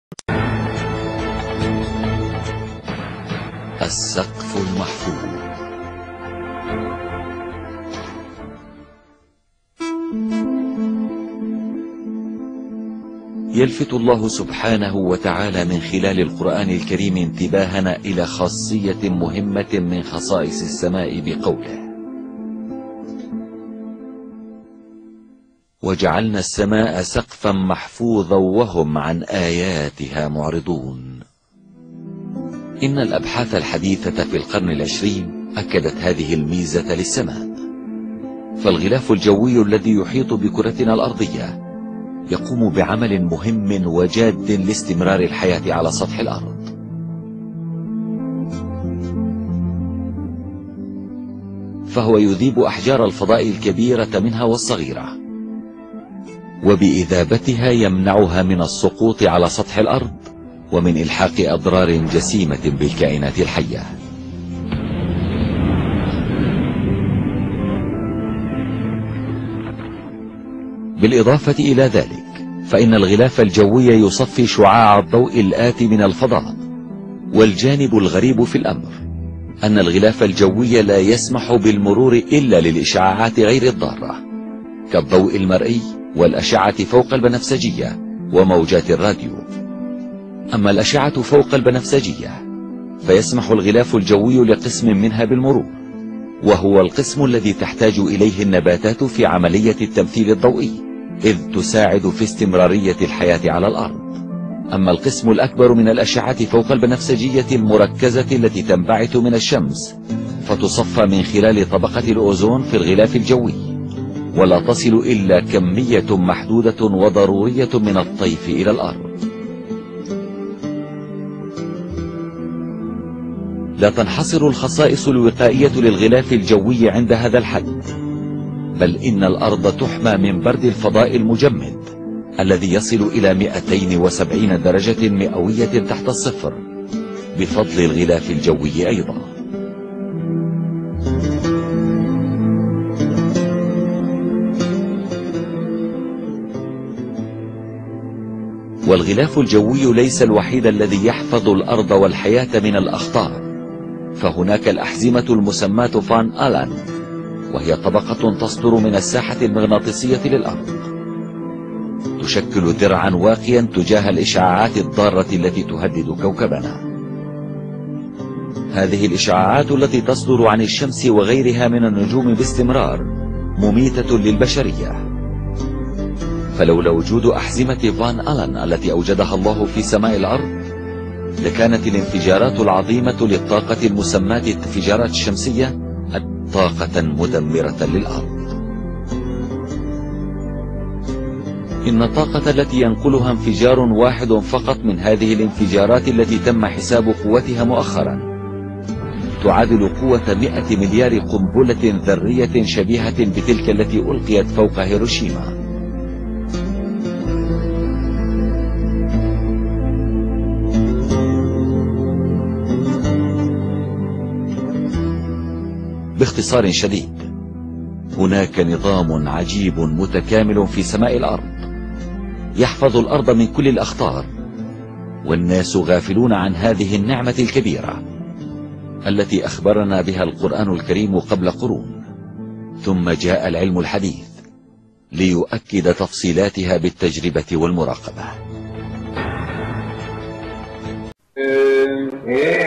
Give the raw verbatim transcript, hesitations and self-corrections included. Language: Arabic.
السقف المحفوظ. يلفت الله سبحانه وتعالى من خلال القرآن الكريم انتباهنا إلى خاصية مهمة من خصائص السماء بقوله: وجعلنا السماء سقفا محفوظا وهم عن آياتها معرضون. إن الأبحاث الحديثة في القرن العشرين أكدت هذه الميزة للسماء، فالغلاف الجوي الذي يحيط بكرتنا الأرضية يقوم بعمل مهم وجاد لاستمرار الحياة على سطح الأرض. فهو يذيب أحجار الفضاء الكبيرة منها والصغيرة، وبإذابتها يمنعها من السقوط على سطح الأرض ومن إلحاق أضرار جسيمة بالكائنات الحية. بالإضافة إلى ذلك، فإن الغلاف الجوي يصفي شعاع الضوء الآتي من الفضاء. والجانب الغريب في الأمر أن الغلاف الجوي لا يسمح بالمرور إلا للإشعاعات غير الضارة كالضوء المرئي والأشعة فوق البنفسجية وموجات الراديو. أما الأشعة فوق البنفسجية فيسمح الغلاف الجوي لقسم منها بالمرور، وهو القسم الذي تحتاج إليه النباتات في عملية التمثيل الضوئي، إذ تساعد في استمرارية الحياة على الأرض. أما القسم الأكبر من الأشعة فوق البنفسجية المركزة التي تنبعث من الشمس فتصفى من خلال طبقة الأوزون في الغلاف الجوي، ولا تصل إلا كمية محدودة وضرورية من الطيف إلى الأرض. لا تنحصر الخصائص الوقائية للغلاف الجوي عند هذا الحد، بل إن الأرض تحمى من برد الفضاء المجمد الذي يصل إلى مئتين وسبعين درجة مئوية تحت الصفر بفضل الغلاف الجوي أيضا. والغلاف الجوي ليس الوحيد الذي يحفظ الأرض والحياة من الأخطار، فهناك الأحزمة المسماة فان ألان، وهي طبقة تصدر من الساحة المغناطيسية للأرض، تشكل درعا واقيا تجاه الإشعاعات الضارة التي تهدد كوكبنا. هذه الإشعاعات التي تصدر عن الشمس وغيرها من النجوم باستمرار مميتة للبشرية، فلولا وجود أحزمة فان ألان التي أوجدها الله في سماء الأرض لكانت الانفجارات العظيمة للطاقة المسماة الانفجارات الشمسية طاقة مدمرة للأرض. إن الطاقة التي ينقلها انفجار واحد فقط من هذه الانفجارات التي تم حساب قوتها مؤخرا تعادل قوة مئة مليار قنبلة ذرية شبيهة بتلك التي ألقيت فوق هيروشيما. باختصار شديد، هناك نظام عجيب متكامل في سماء الأرض يحفظ الأرض من كل الأخطار، والناس غافلون عن هذه النعمة الكبيرة التي أخبرنا بها القرآن الكريم قبل قرون، ثم جاء العلم الحديث ليؤكد تفصيلاتها بالتجربة والمراقبة.